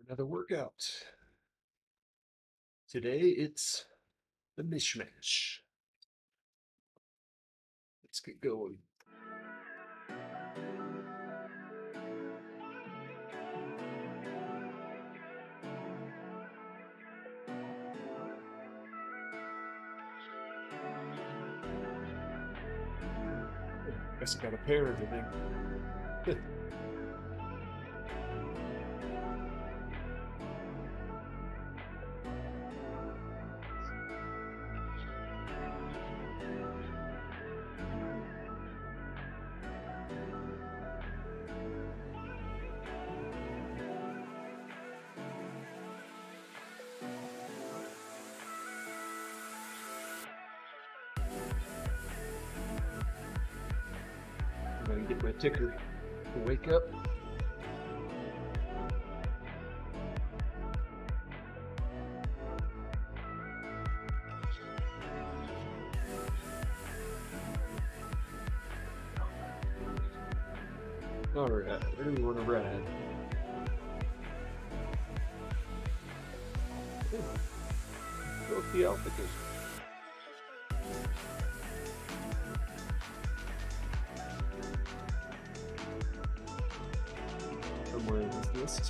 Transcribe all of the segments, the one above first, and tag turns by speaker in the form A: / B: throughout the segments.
A: Another workout. Today it's the Mishmash. Let's get going. Guess I got a pair of everything. I'm gonna get my ticker to wake up. All right, where do we want to ride? Go with the altitude. Somewhere in this list.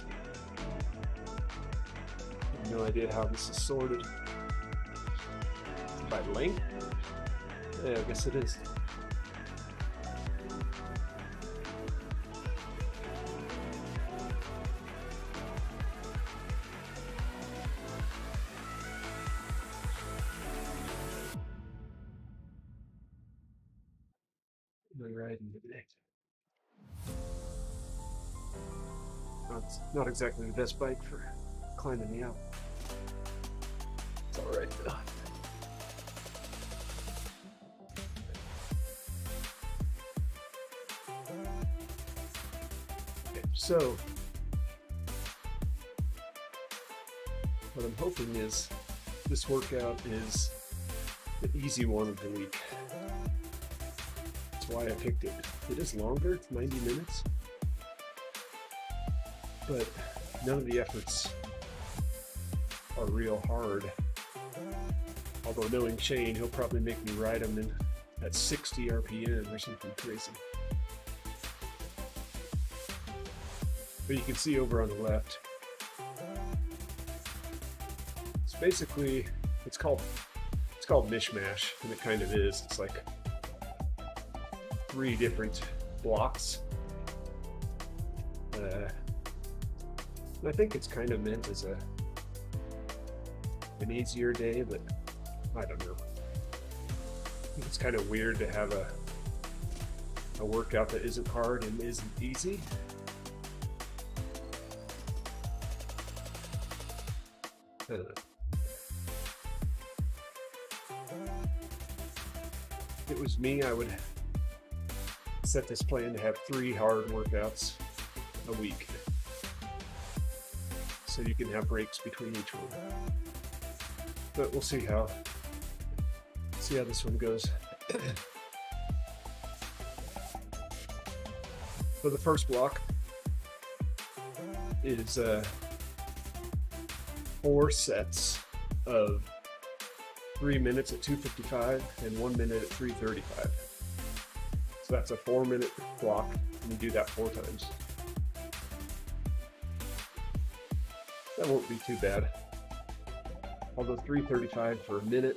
A: I have no idea how this is sorted. By length? Yeah, I guess it is. Riding today. It's not exactly the best bike for climbing the Alp. It's all right though. Okay, so what I'm hoping is this workout is the easy one of the week. That's why I picked it. It is longer, it's 90 minutes, but none of the efforts are real hard. Although knowing Shane, he'll probably make me ride them in at 60 RPM or something crazy. But you can see over on the left, it's basically, it's called Mishmash, and it kind of is. It's like 3 different blocks. And I think it's kind of meant as an easier day, but I don't know. It's kind of weird to have a workout that isn't hard and isn't easy. I don't know. If it was me, I would set this plan to have 3 hard workouts a week, so you can have breaks between each one. But we'll see how this one goes. So the first block is 4 sets of 3 minutes at 2:55 and 1 minute at 3:35. So that's a 4-minute block, and you do that 4 times. That won't be too bad. Although 3:35 for a minute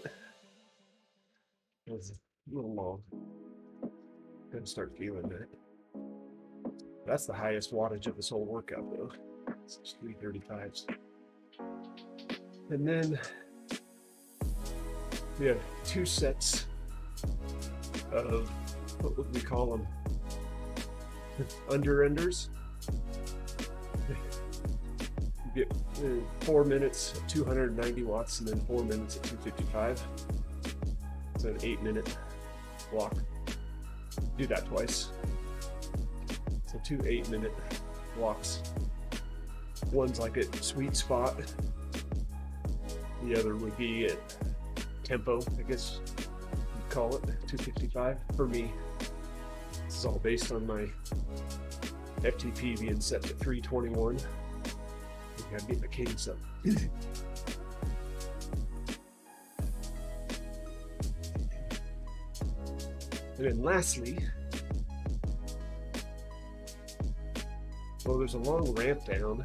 A: was a little long. Gonna start feeling that. That's the highest wattage of this whole workout though. It's 3:35s. And then we have 2 sets of, what would we call them? Under-enders. You get 4 minutes at 290 watts and then 4 minutes at 255. It's an 8-minute block. Do that twice. So 2 8-minute blocks. One's like at sweet spot. The other would be at tempo, I guess you'd call it, 255. For me, this is all based on my FTP being set to 321, Gotta get my cadence up. And then lastly, well, there's a long ramp down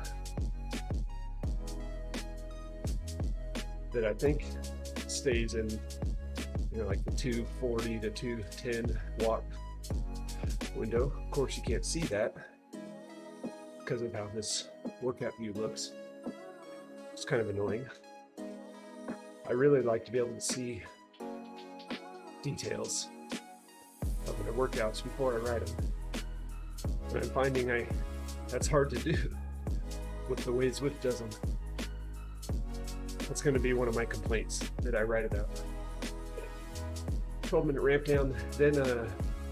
A: that I think stays in, like the 240 to 210 watt window. Of course, you can't see that because of how this workout view looks. It's kind of annoying. I really like to be able to see details of my workouts before I ride them. And I'm finding that's hard to do with the way Zwift does them. That's going to be one of my complaints that I write about. 12-minute ramp down, then let's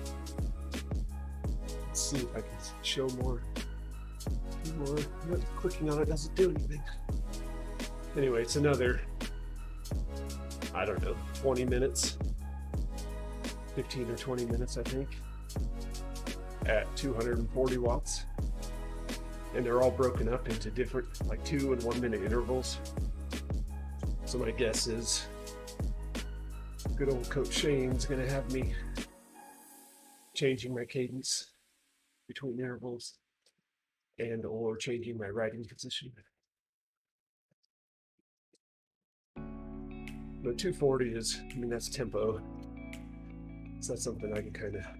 A: see if I can show more. Clicking on it doesn't do anything. Anyway, it's another, I don't know, 20 minutes, 15 or 20 minutes, I think, at 240 watts. And they're all broken up into different, like 2 and 1 minute intervals. So my guess is good old Coach Shane's gonna have me changing my cadence between intervals and or changing my riding position. But 240 is, that's tempo. So that's something I can kind of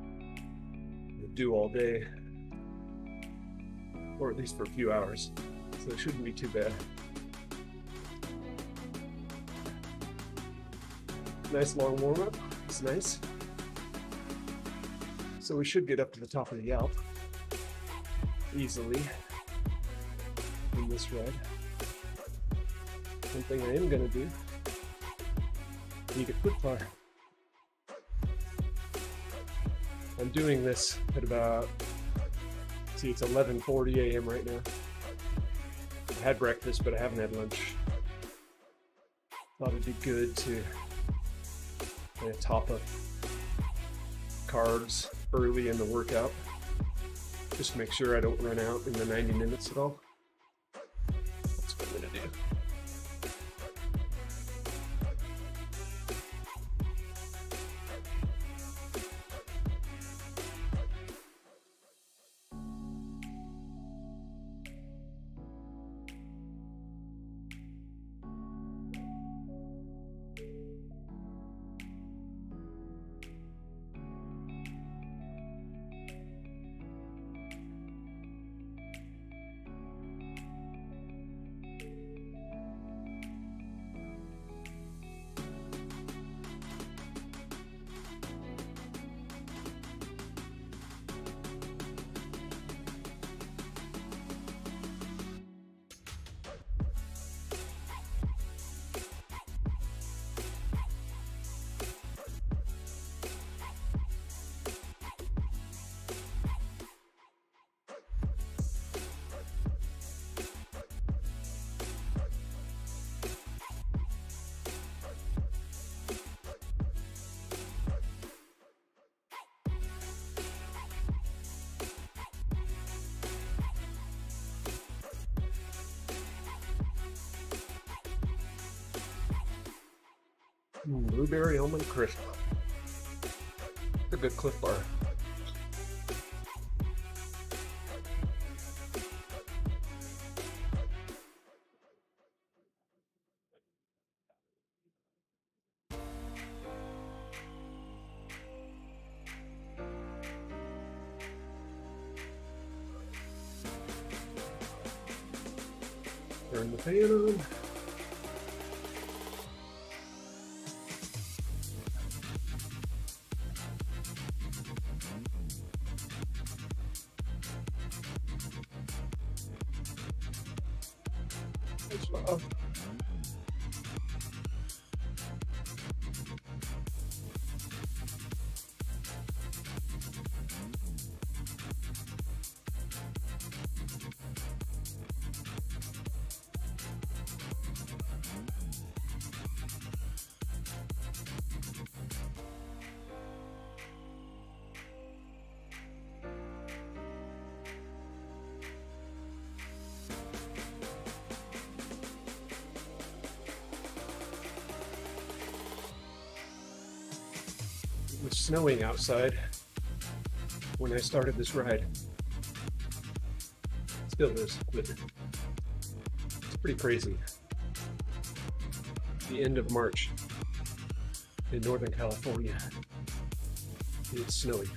A: do all day, or at least for a few hours. So it shouldn't be too bad. Nice long warm-up, it's nice. So we should get up to the top of the Alp easily in this ride. One thing I am gonna do, need a quick bar. I'm doing this at about, see, it's 11:40 a.m. right now. I had breakfast, but I haven't had lunch. Thought it'd be good to kind of top up carbs early in the workout, just to make sure I don't run out in the 90 minutes at all. That's what I'm gonna do. Blueberry almond crisp. It's a good Cliff Bar. Turn the fan on. snowing outside when I started this ride. Still is, but it's pretty crazy. The end of March in Northern California. It's snowing.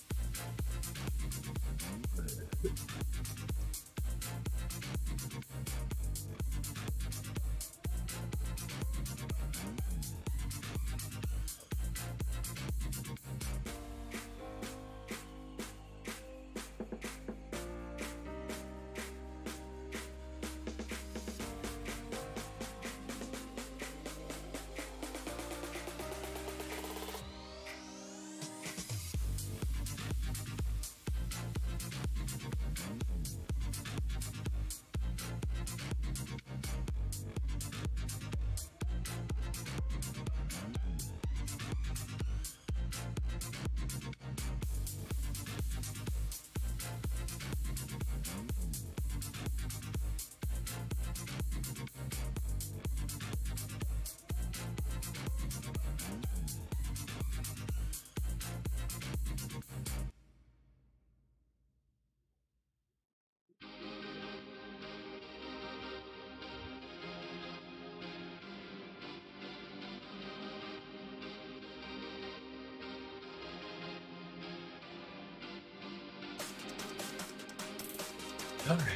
A: All right.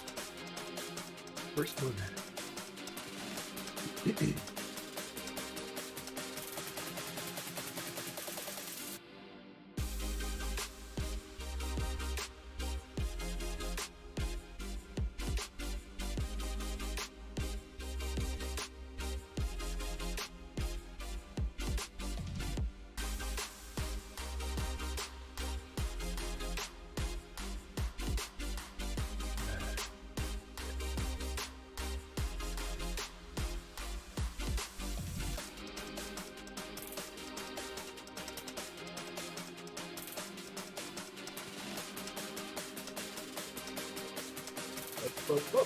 A: First one. Whoop.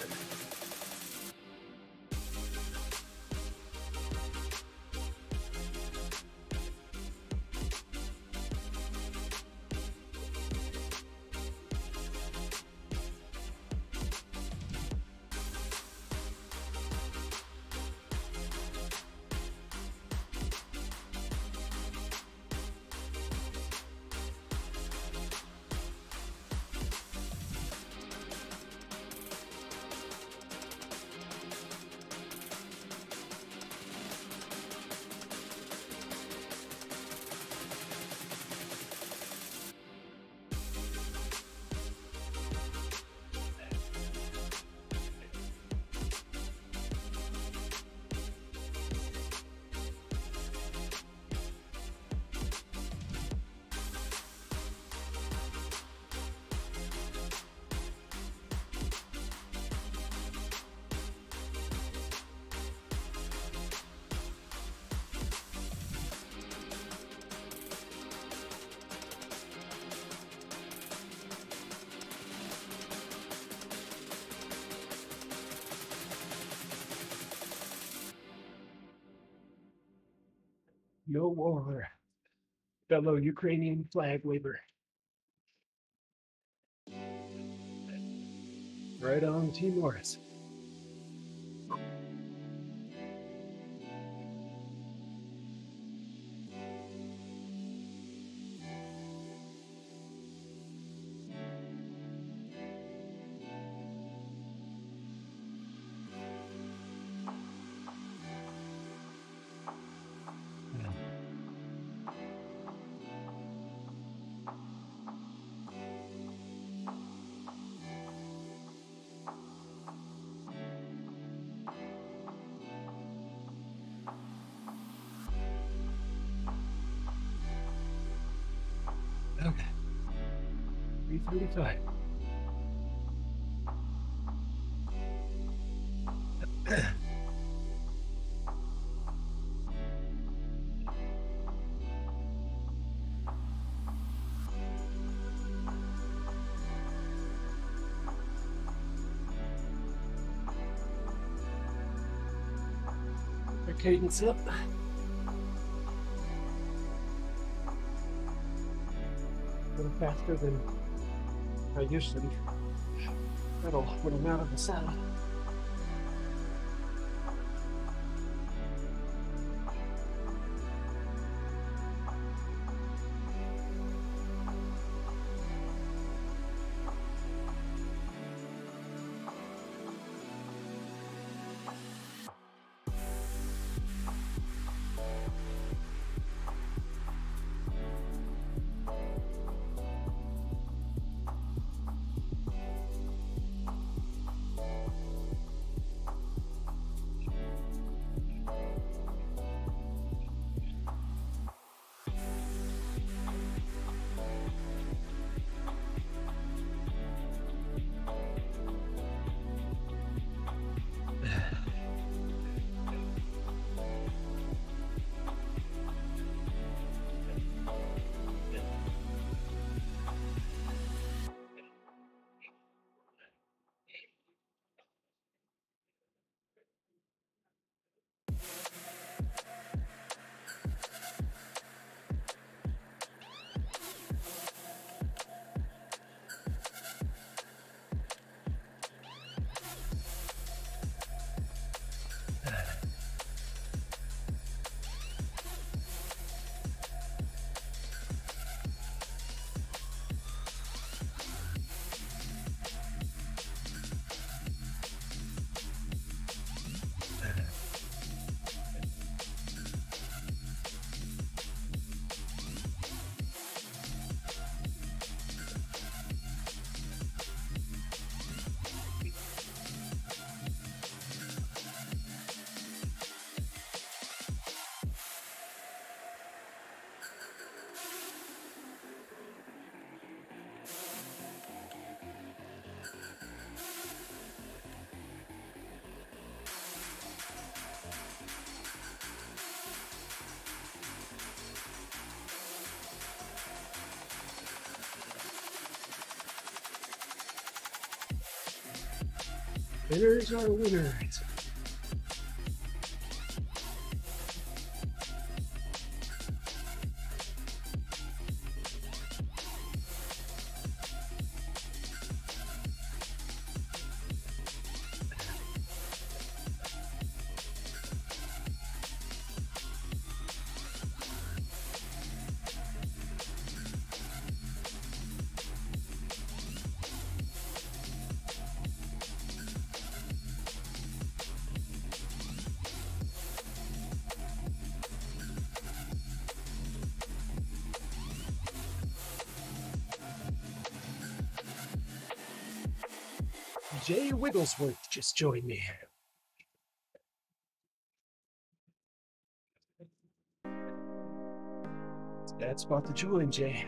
A: No war, fellow Ukrainian flag waver. Right on, Team Morris. Okay. 3:35. Cadence up. faster than I usually pedal when I'm out of the saddle. Winners are winners. Jay Wigglesworth just joined me. It's a bad spot to join, Jay.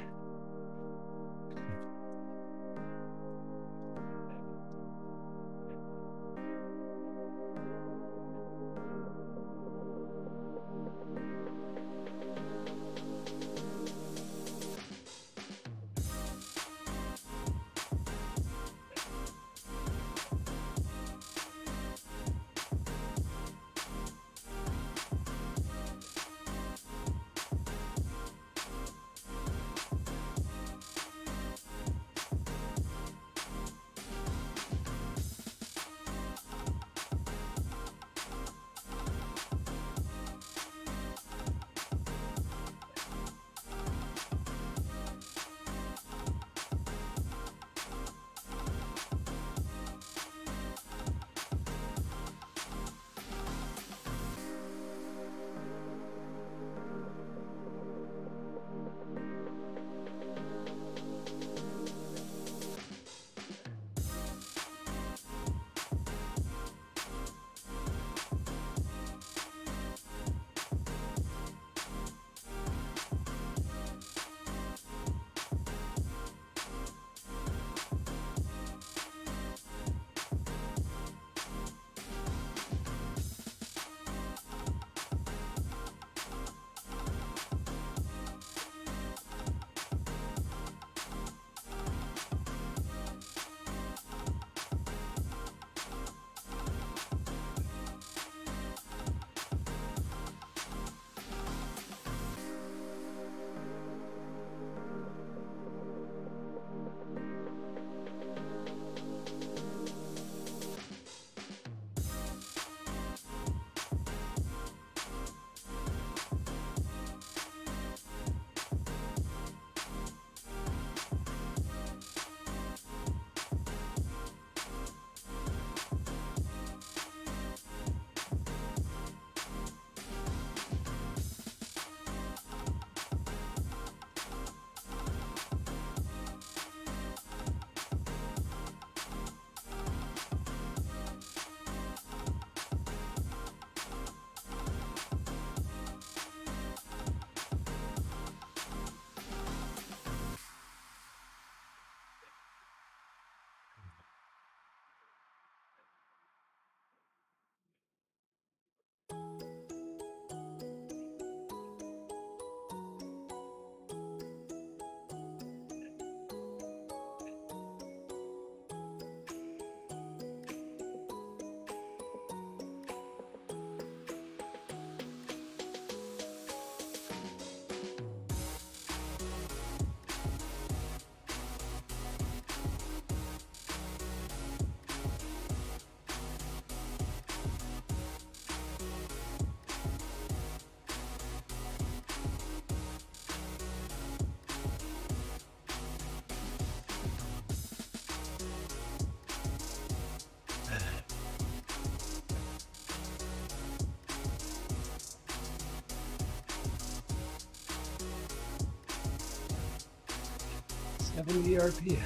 A: 70 RPM.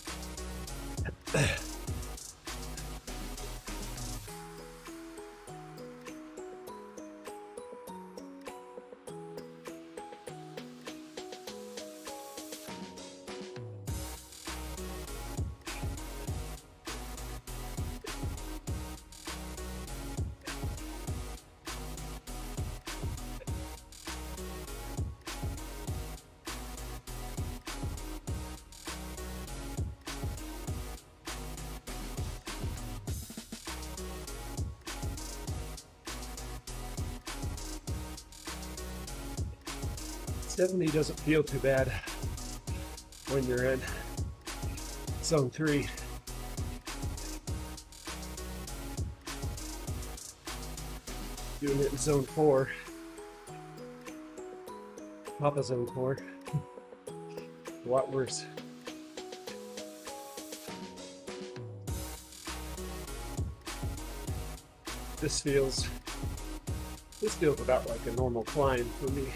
A: Definitely doesn't feel too bad when you're in zone 3. Doing it in zone 4. Top of zone 4. A lot worse. This feels about like a normal climb for me.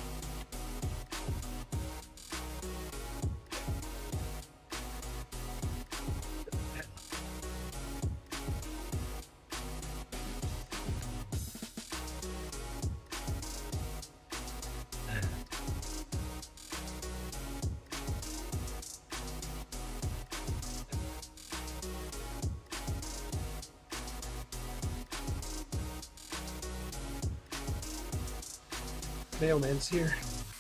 A: Mailman's here.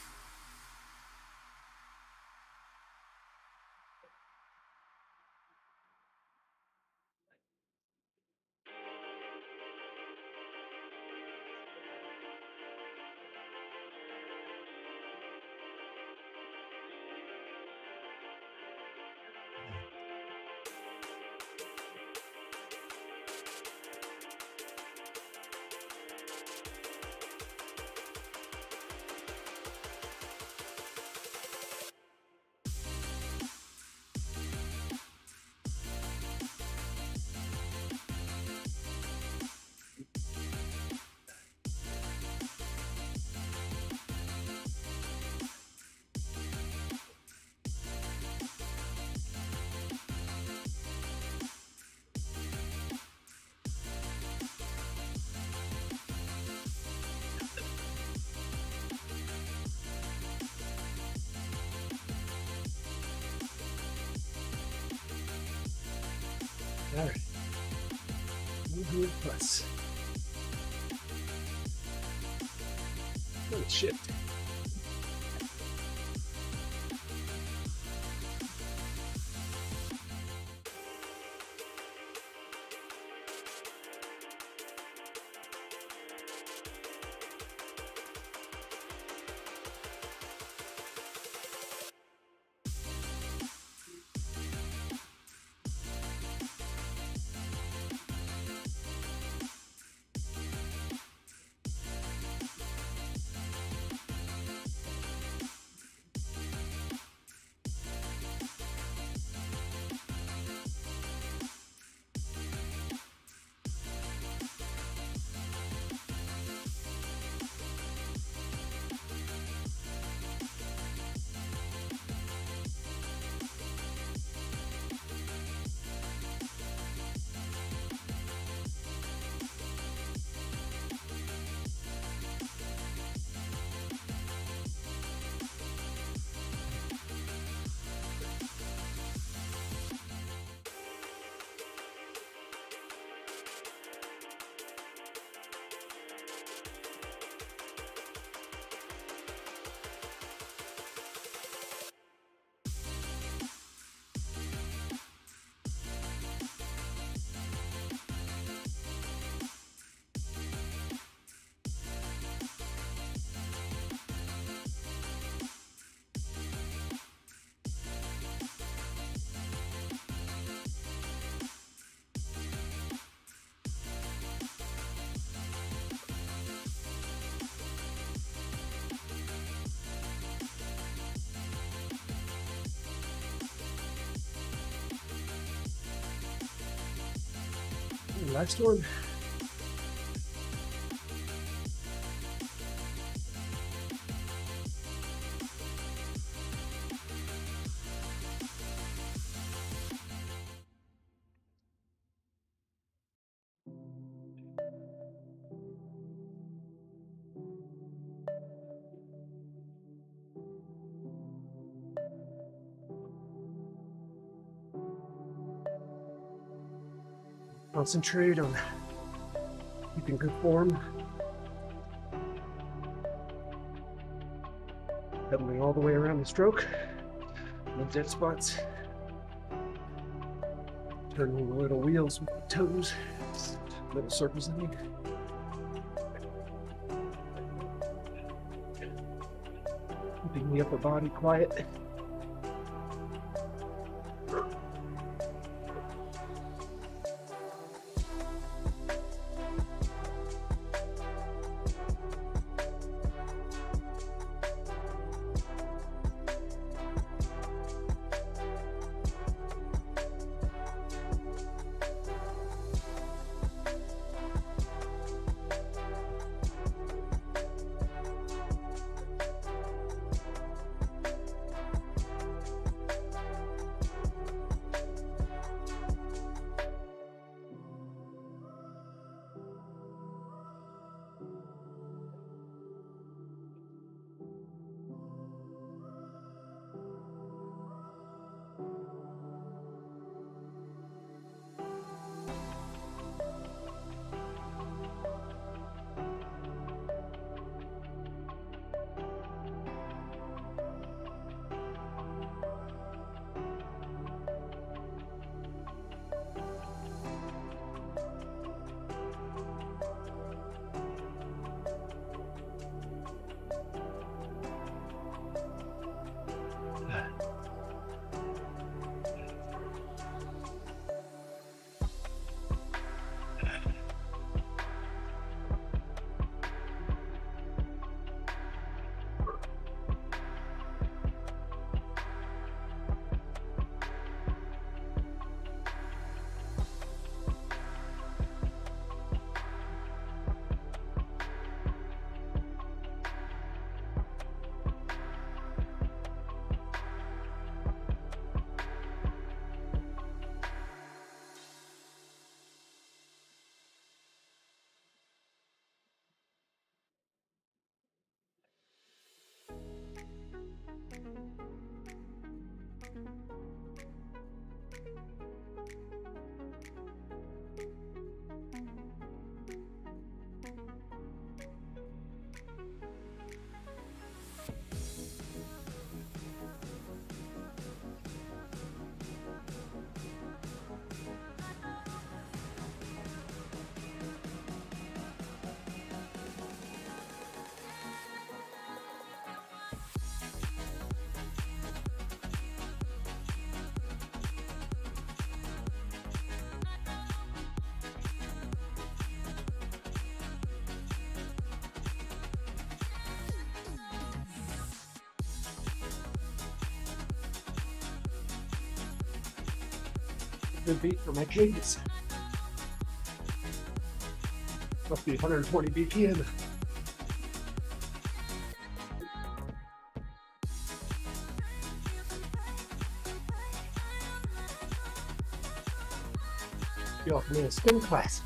A: All right. 100 plus. Holy shit. Last one. Concentrate on keeping good form. Pedaling all the way around the stroke. No dead spots. Turning the little wheels with the toes. Little circles, I mean. Keeping the upper body quiet. Good beat for my cadence. Must be 120 BPM. Get off me in a spin class.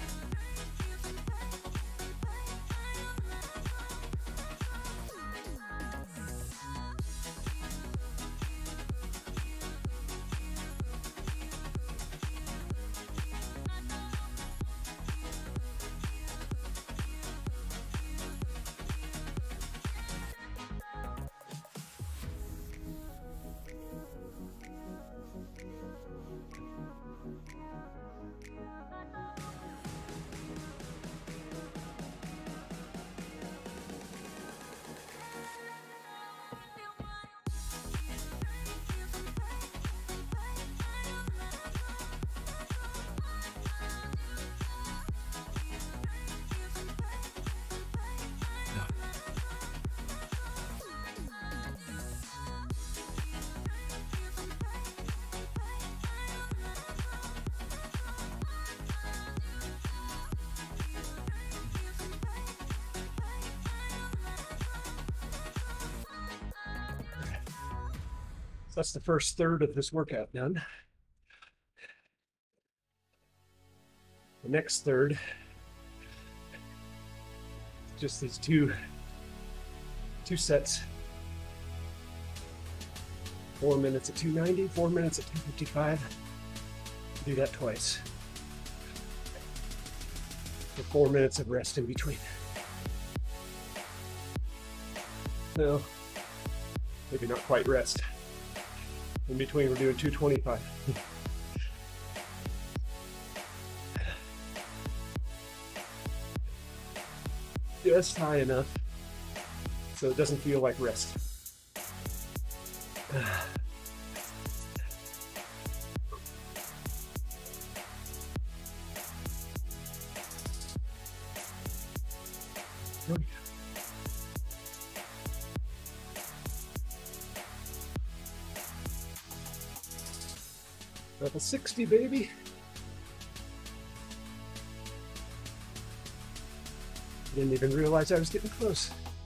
A: So that's the first third of this workout done. The next third, just these two sets. 4 minutes at 290, 4 minutes at 255. Do that twice. for 4 minutes of rest in between. No, maybe not quite rest. In between, we're doing 225. Just high enough so it doesn't feel like rest. Level 60, baby. Didn't even realize I was getting close.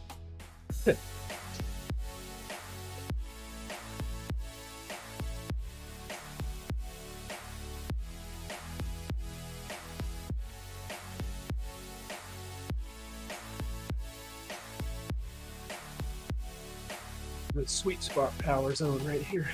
A: The sweet spot power zone right here.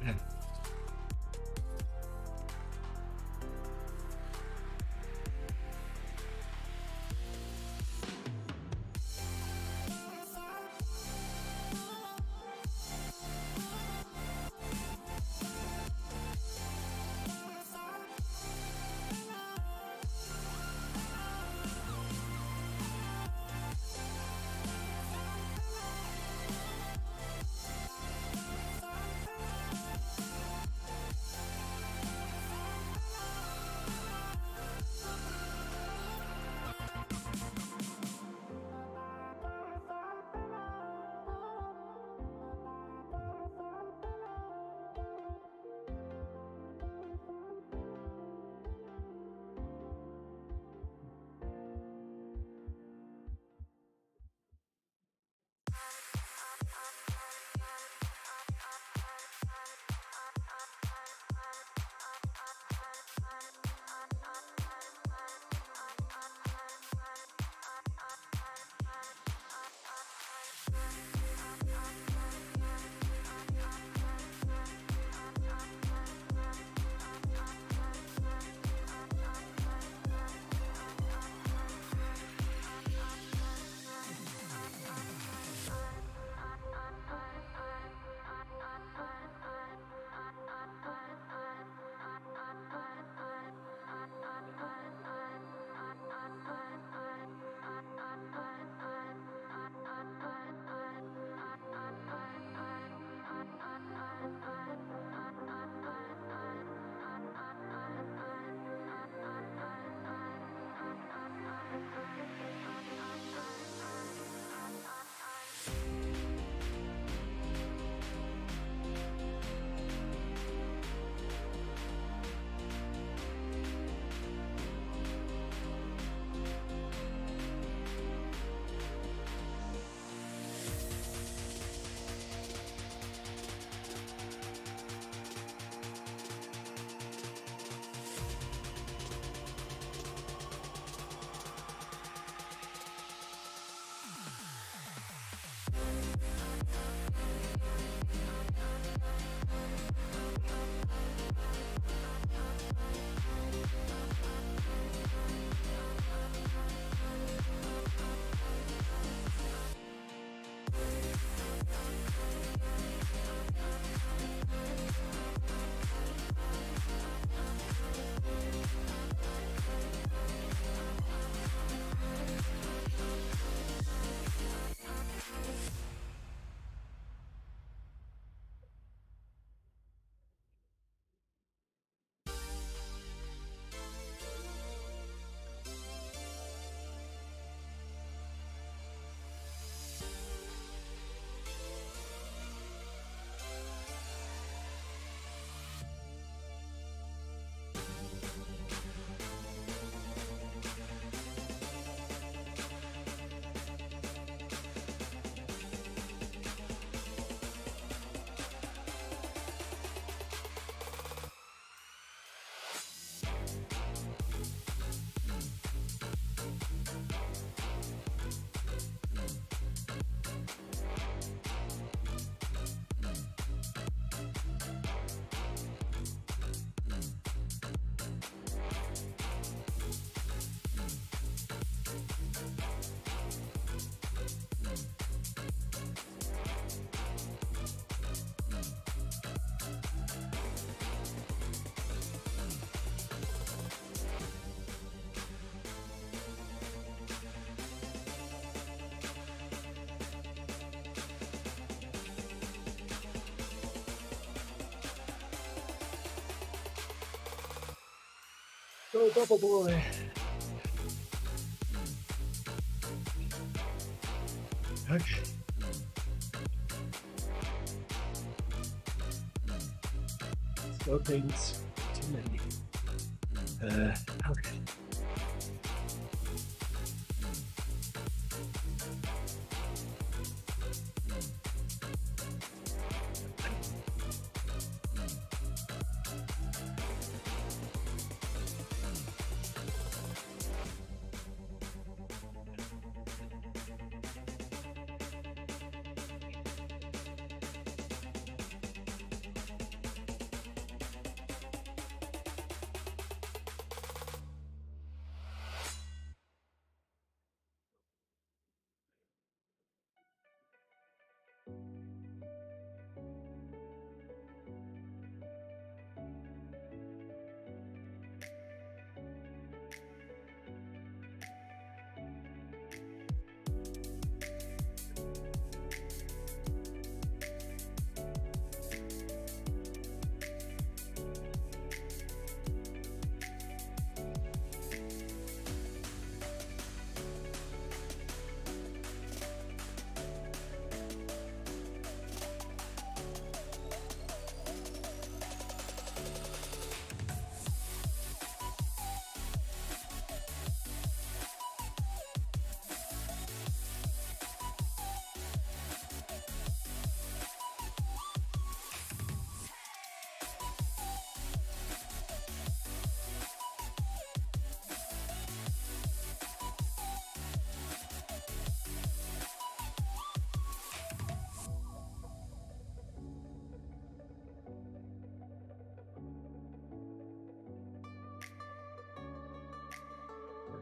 A: Go, Bubble Boy. Okay. Slow things too many. Okay.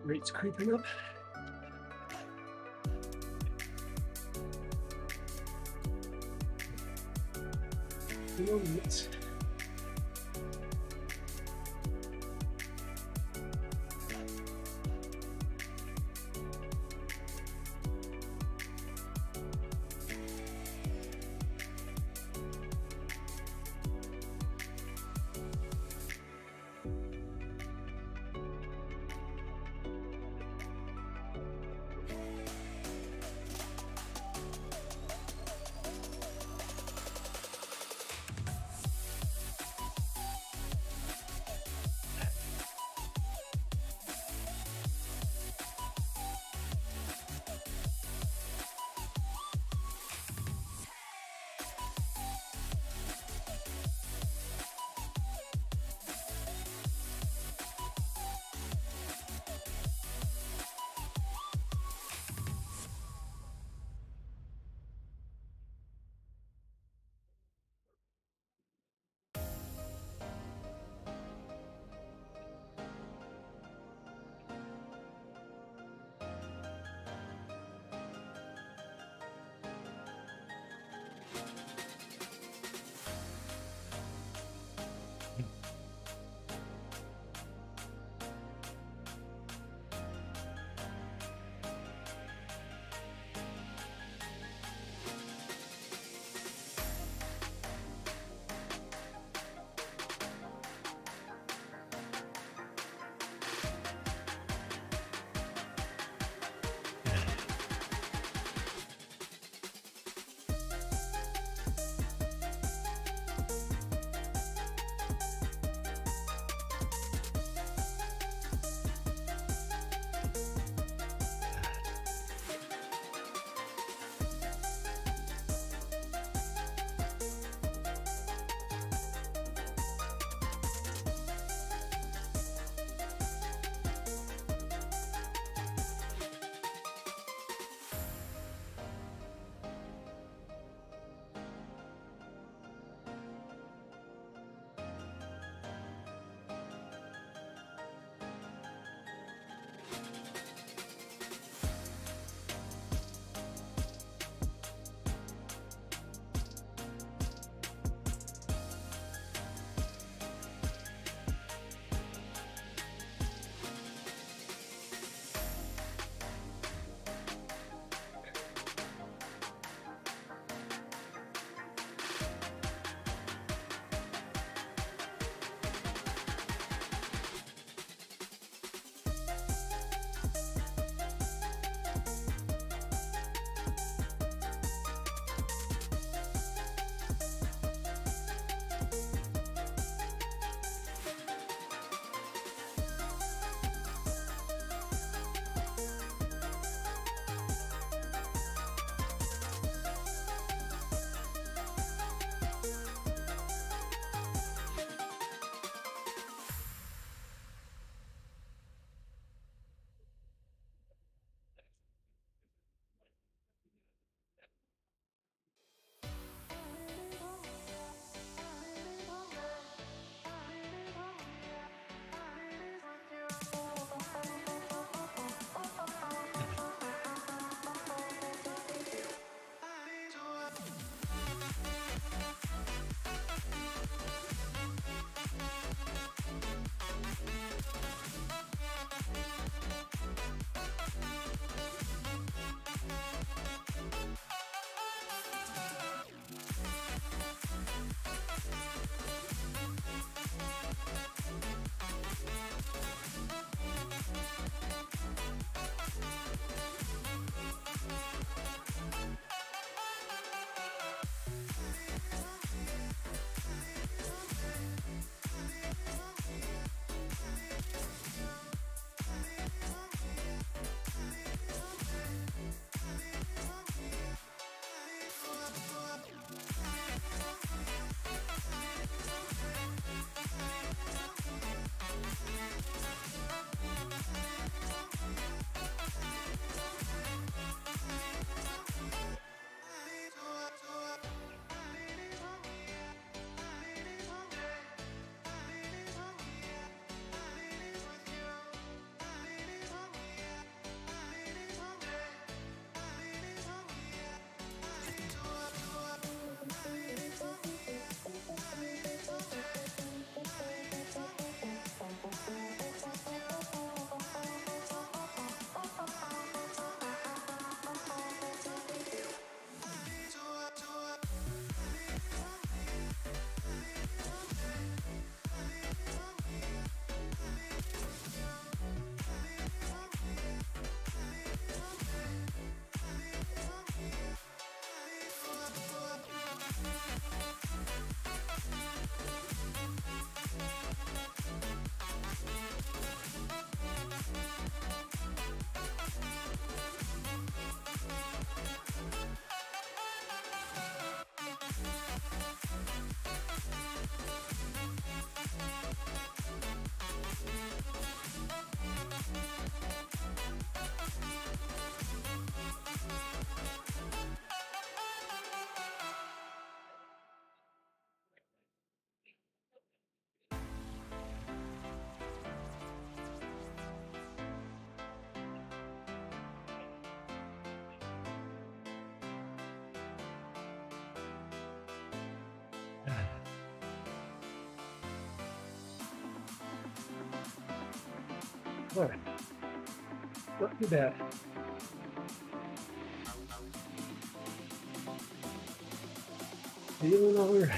A: rate's creeping up. More minutes. All right, not too bad. Feeling all right.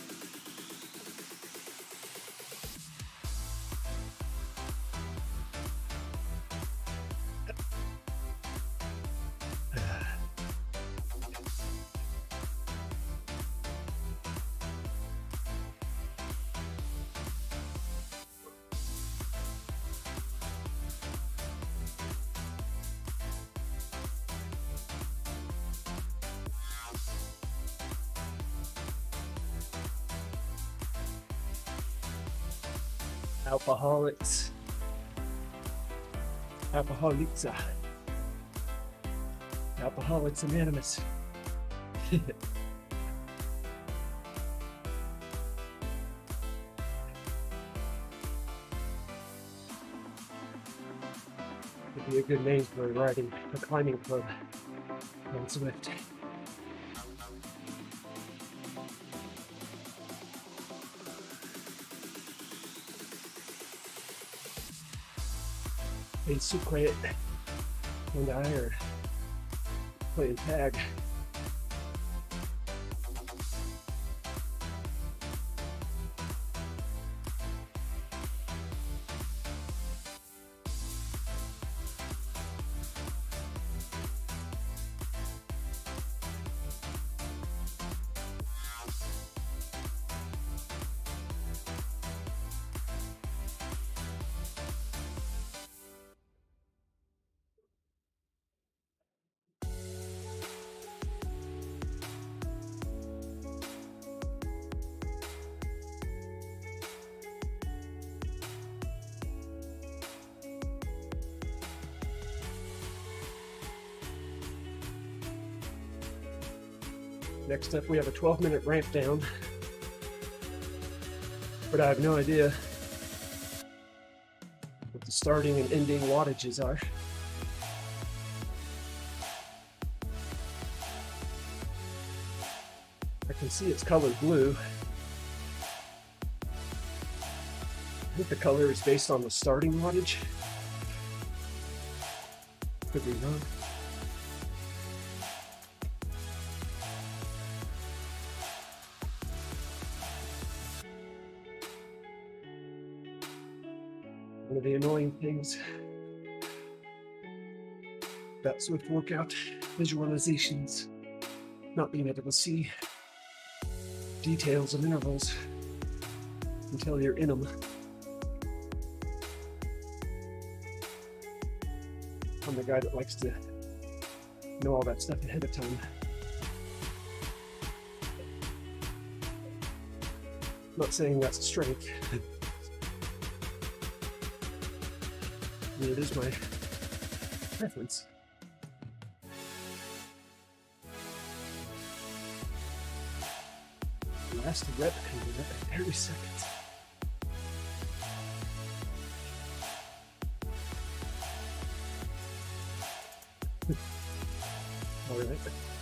A: Alcoholics. Alcoholics. Alcoholics Anonymous. Would be a good name for a climbing club on Zwift. Hey, so quiet. And I are playing tag. Next up, we have a 12-minute ramp down, but I have no idea what the starting and ending wattages are. I can see it's colored blue. I think the color is based on the starting wattage. Could be wrong. One of the annoying things about Zwift workout visualizations, not being able to see details and intervals until you're in them. I'm the guy that likes to know all that stuff ahead of time. I'm not saying that's a strength. It is my preference. Last rep coming up at 30 seconds. All right.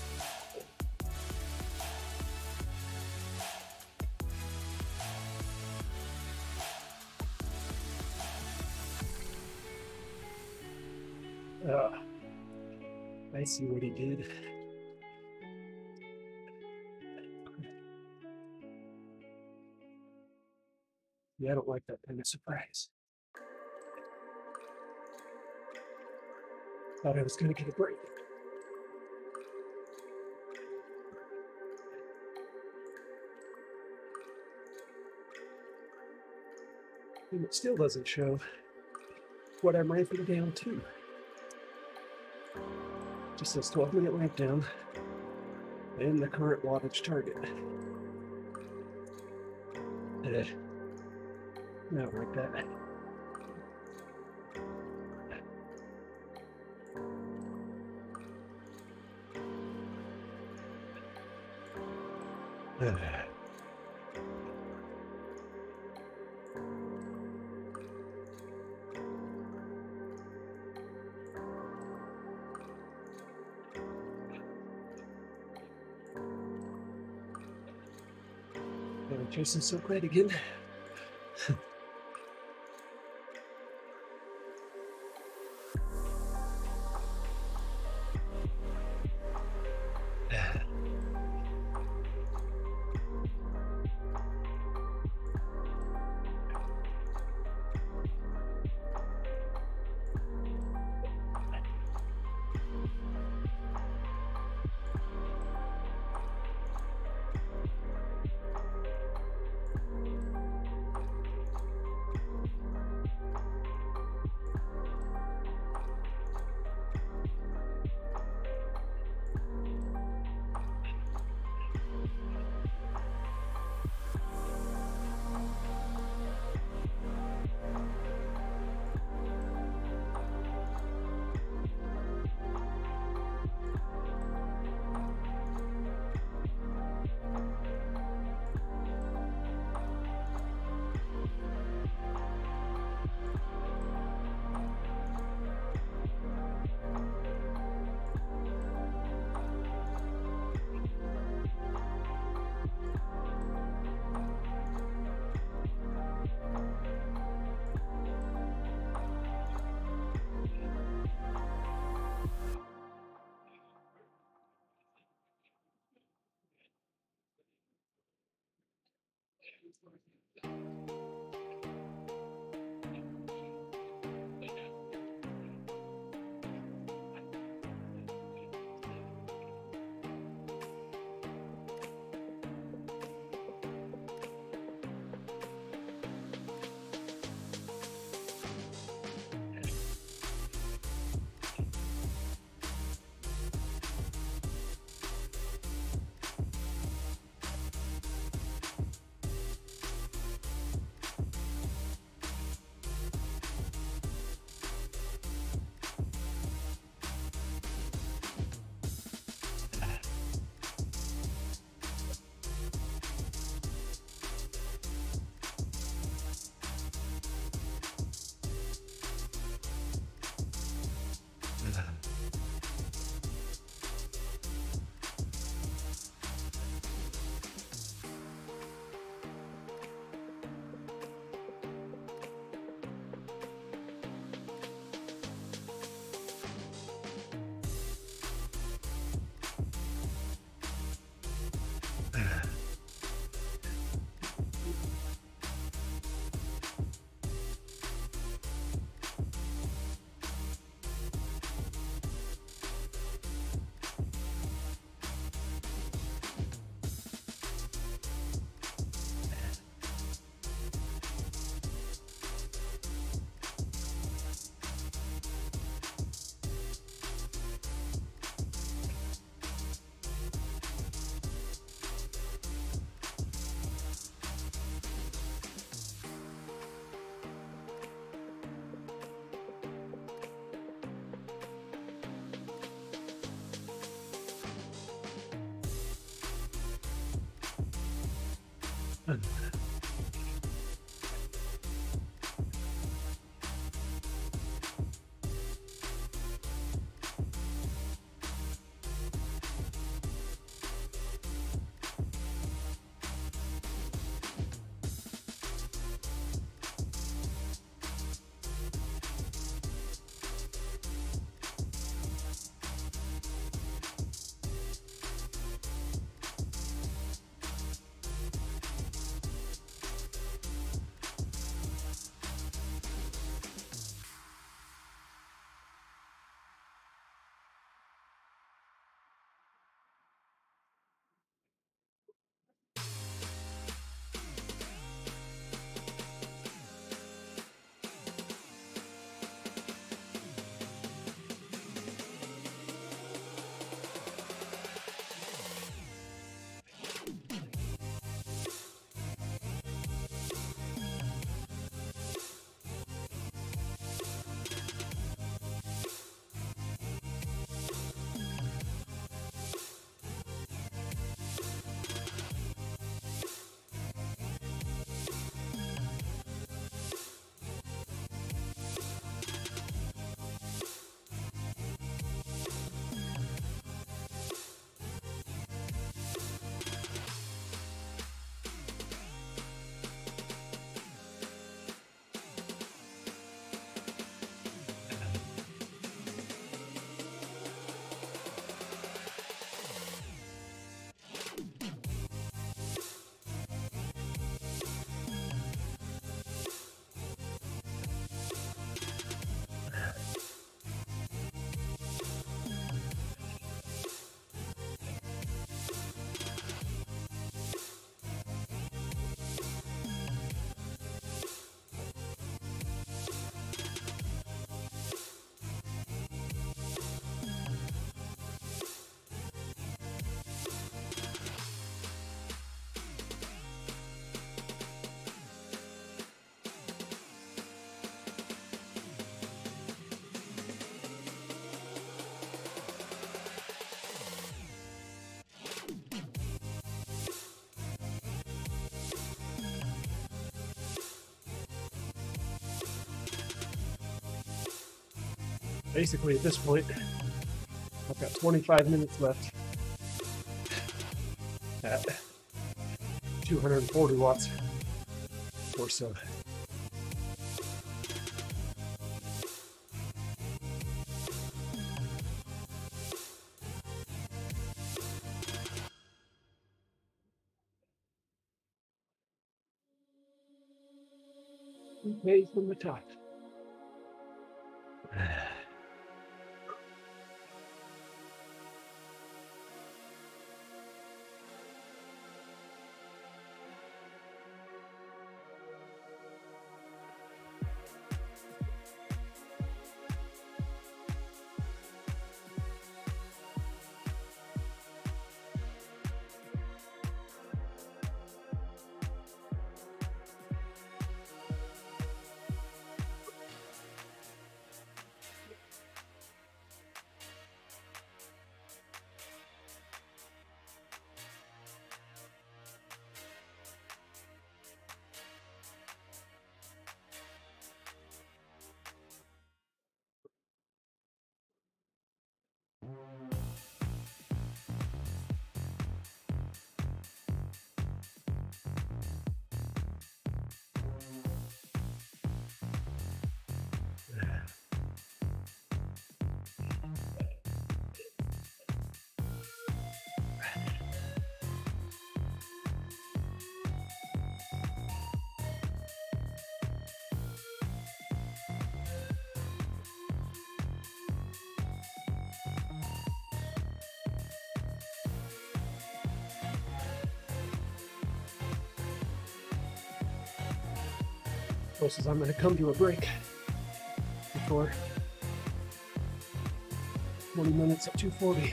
A: I see what he did. Yeah, I don't like that kind of surprise. Thought I was going to get a break. And it still doesn't show what I'm ramping down to. Just says 12-minute ramp down and the current wattage target. Not like that. Jason's so great again. Basically, at this point, I've got 25 minutes left at 240 watts or so. Okay, from the top. Close as I'm going to come to a break before 20 minutes at 240.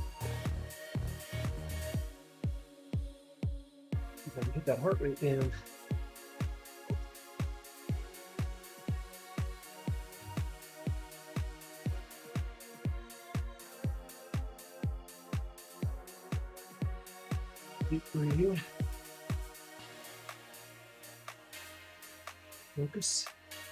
A: Gotta get that heart rate down. Deep breathing. Focus.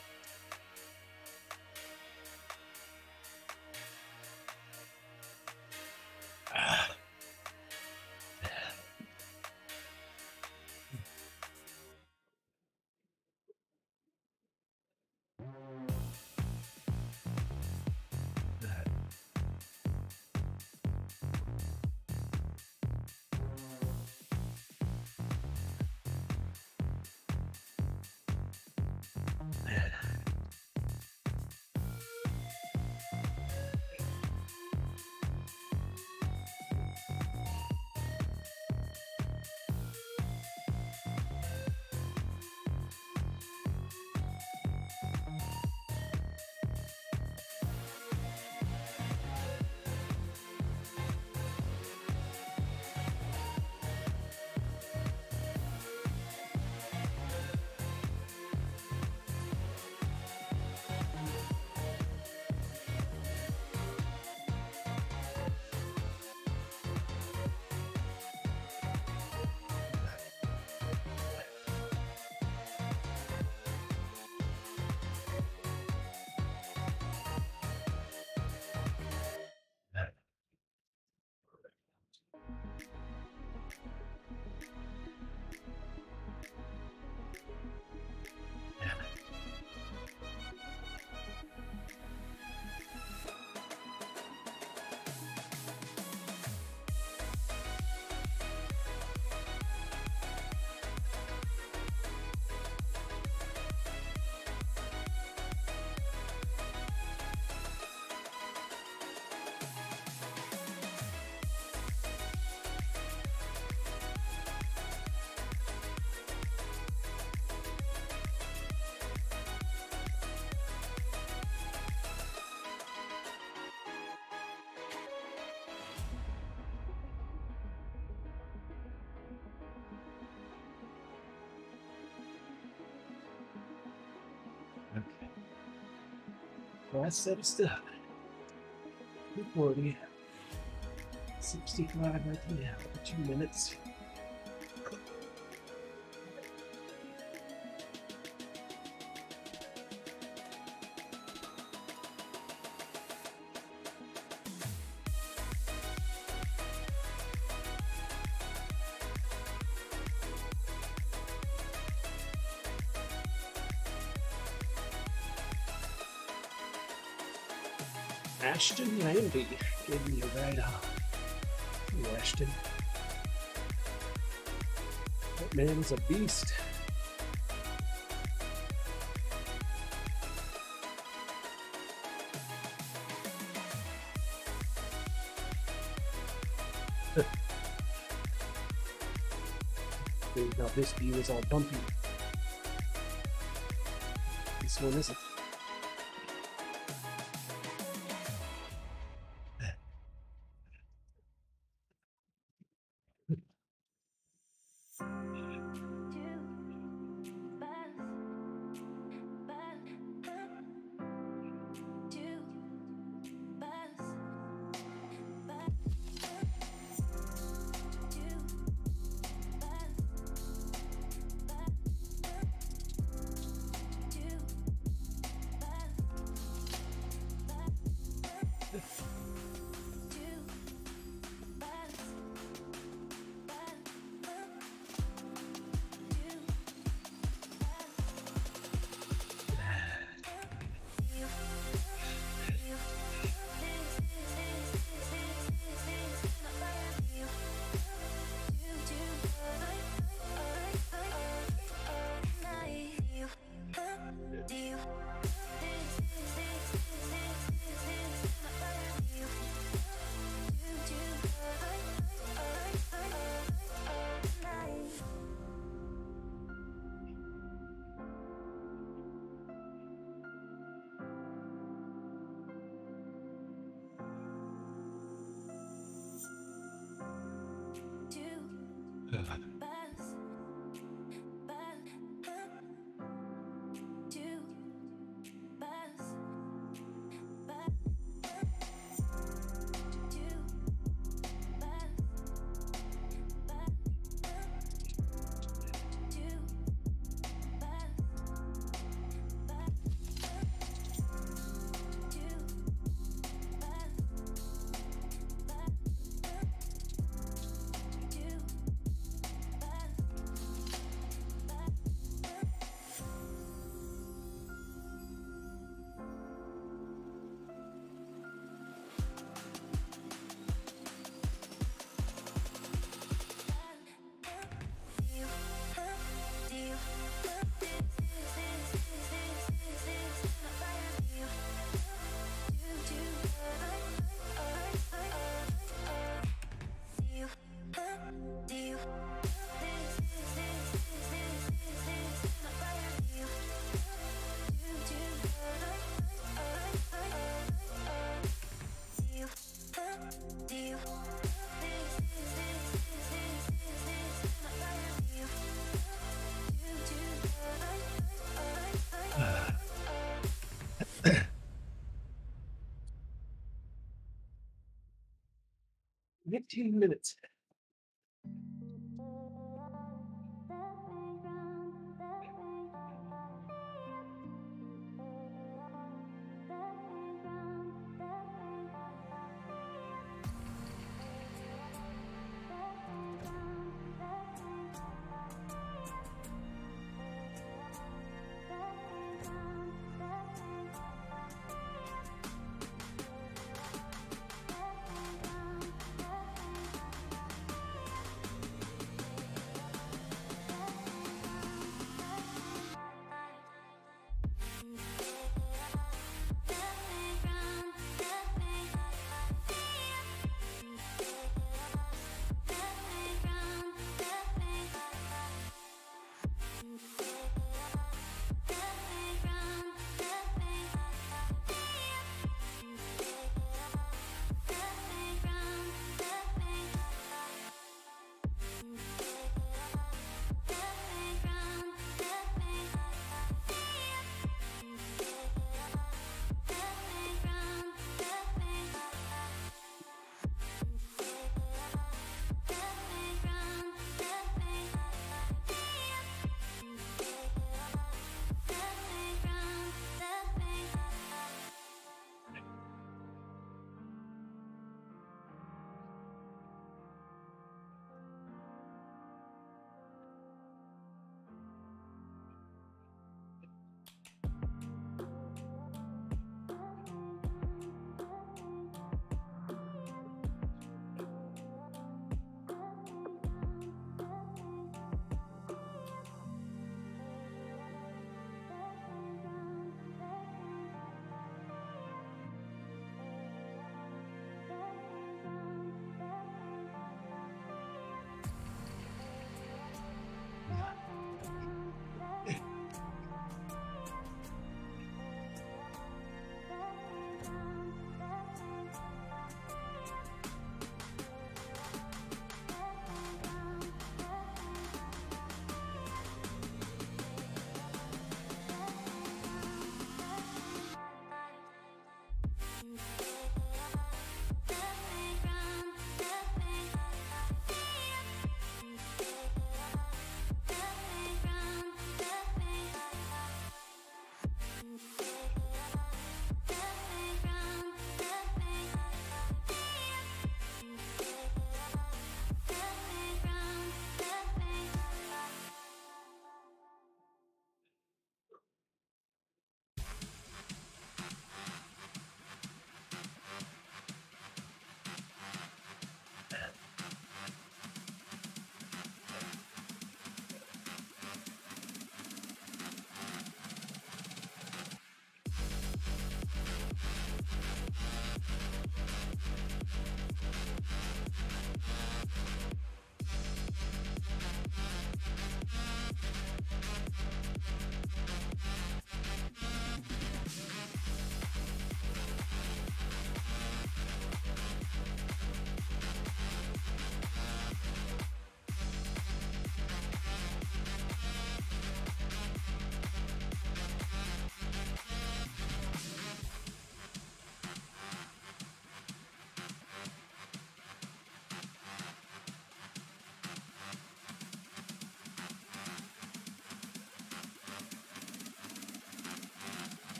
A: Okay. Last set of stuff. 240. 65 right now for 2 minutes. Ashton Landy gave me a ride off. Ashton. That man's a beast. big. Now this view is all bumpy. This one isn't. Minutes.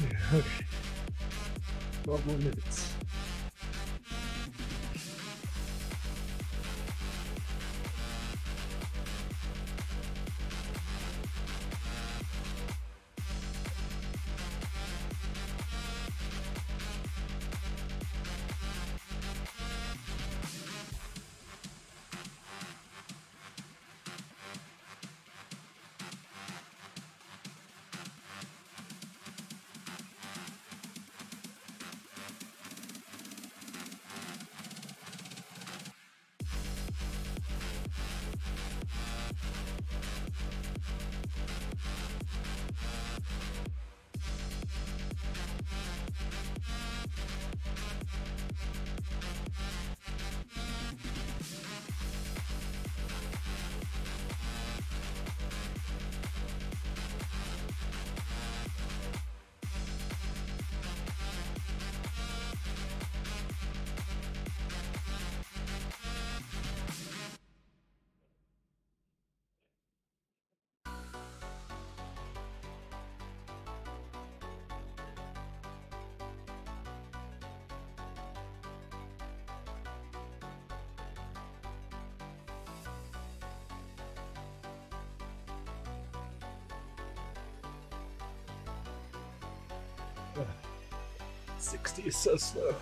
A: Okay. 12 more minutes. Ugh. 60 is so slow.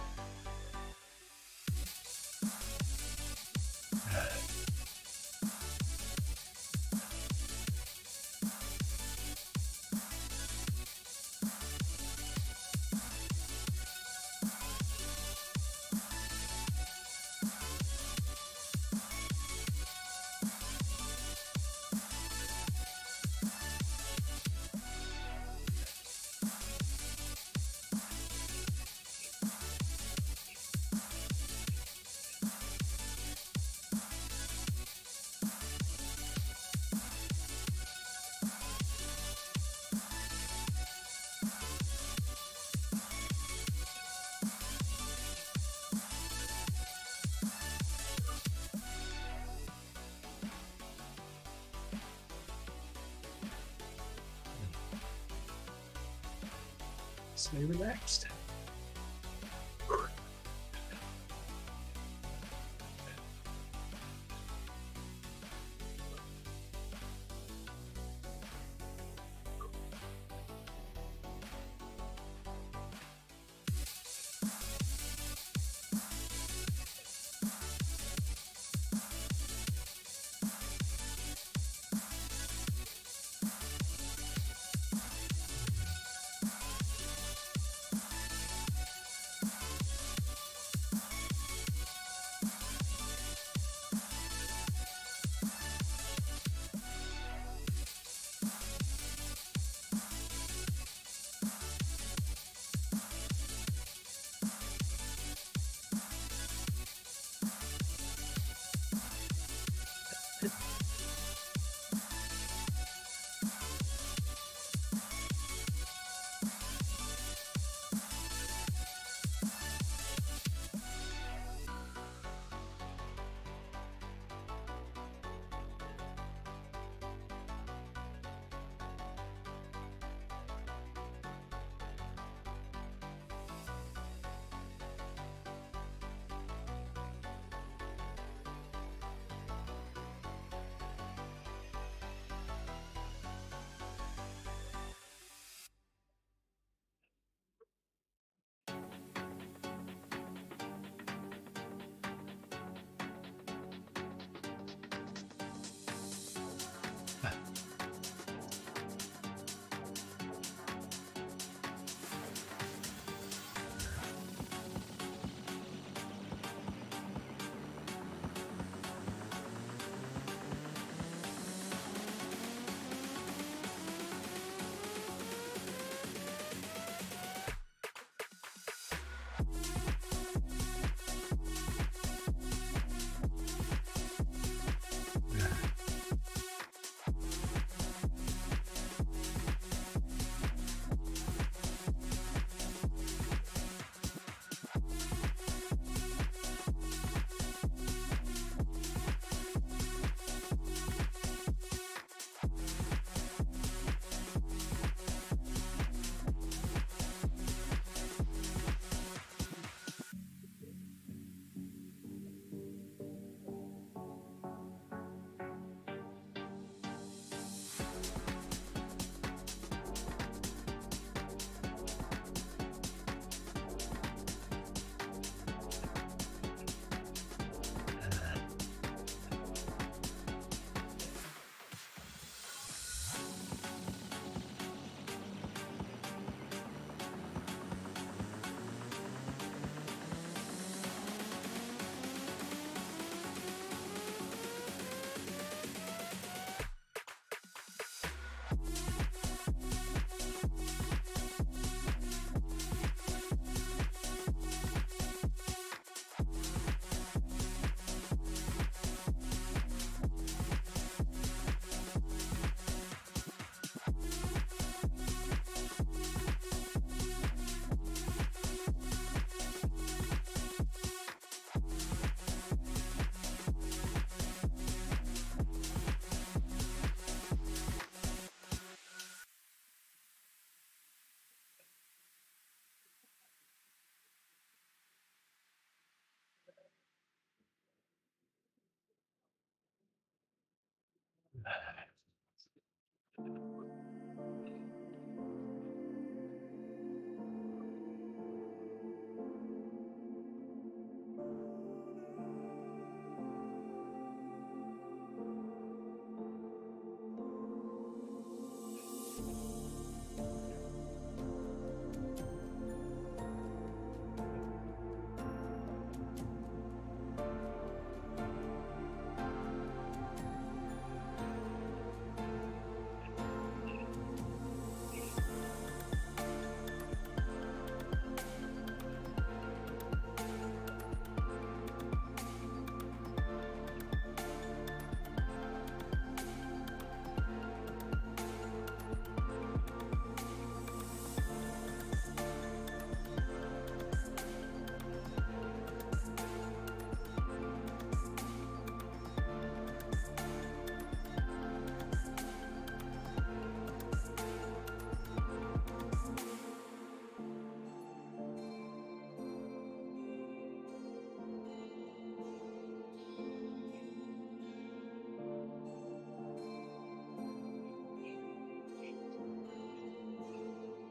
A: Stay relaxed.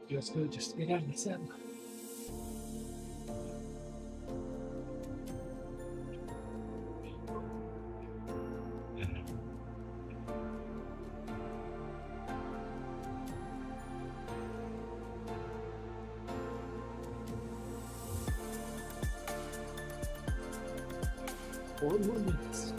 A: Feels good just to get out of the saddle. Four more minutes.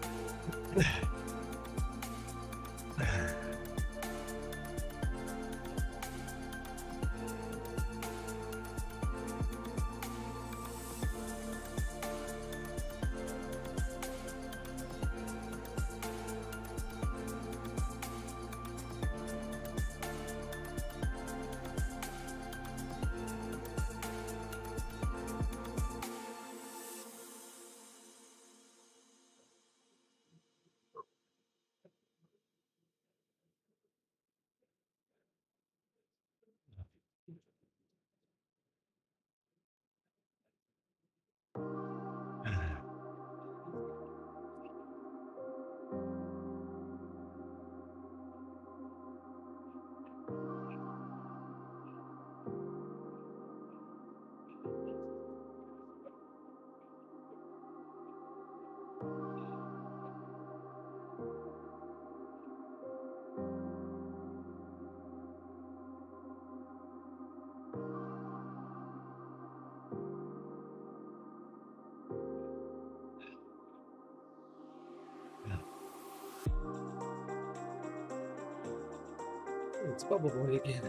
A: It's Bubble Boy again.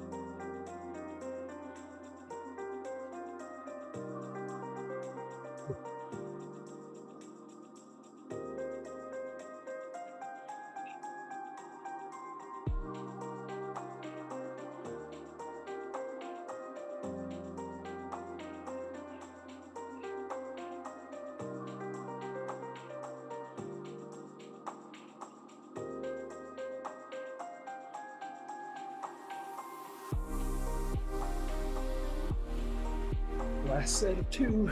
A: Last set of 2.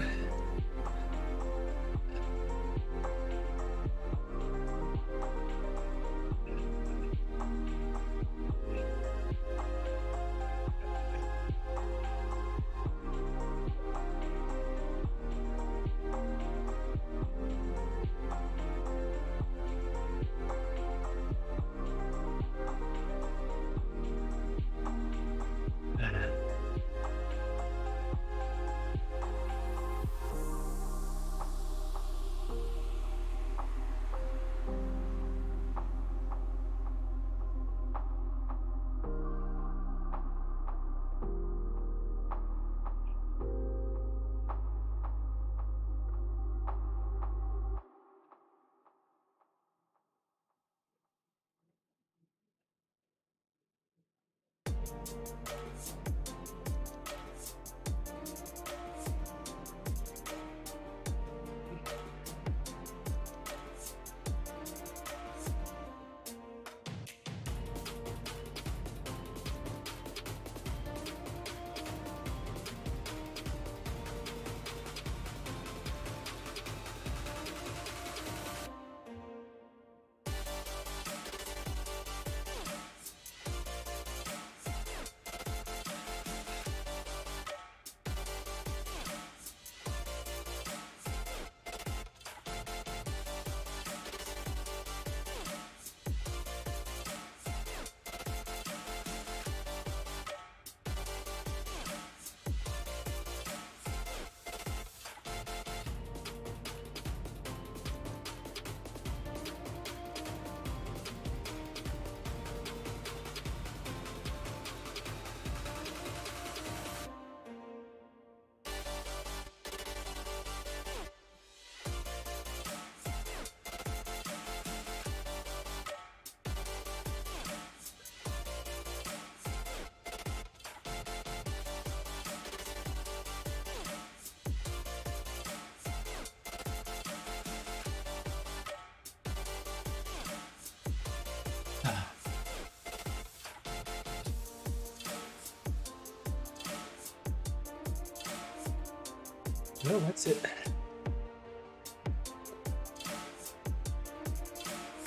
A: Well, that's it.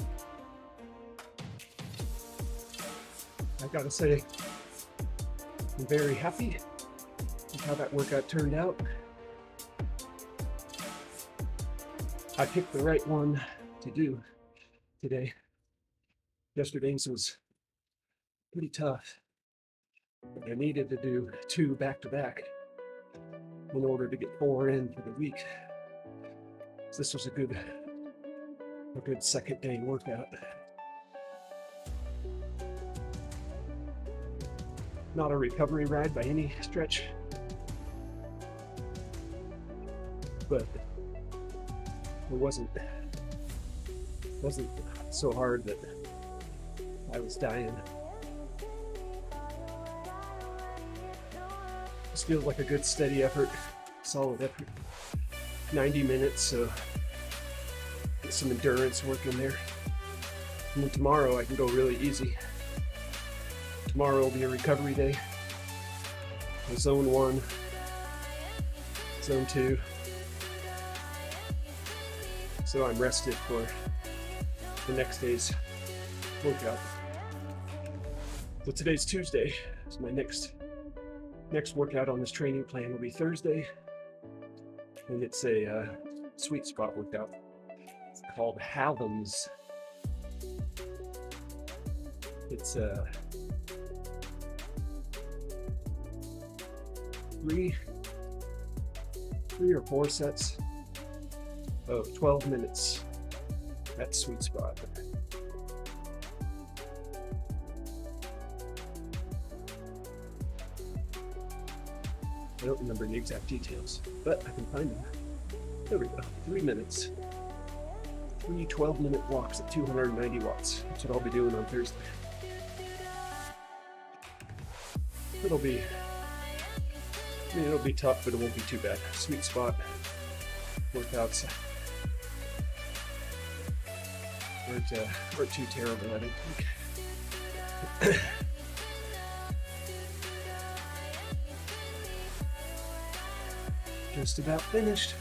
A: I gotta say, I'm very happy with how that workout turned out. I picked the right one to do today. Yesterday's was pretty tough. I needed to do 2 back-to-back in order to get 4 in for the week. So this was a good second day workout. Not a recovery ride by any stretch, but it wasn't so hard that I was dying. This feels like a good steady effort, solid effort. 90 minutes, so get some endurance work in there. And then tomorrow I can go really easy. Tomorrow will be a recovery day. Zone 1, Zone 2. So I'm rested for the next day's workout. So today's Tuesday, so my next workout on this training plan will be Thursday, and it's a sweet spot workout. It's called Hallam's. It's three or 4 sets of 12 minutes. That's sweet spot. I don't remember the exact details, but I can find them. There we go. 3 minutes. 3 12-minute walks at 290 watts. That's what I'll be doing on Thursday. It'll be tough, but it won't be too bad. Sweet spot workouts aren't too terrible, I don't think. Just about finished.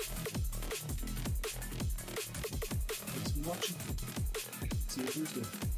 A: Watching. See you Thursday.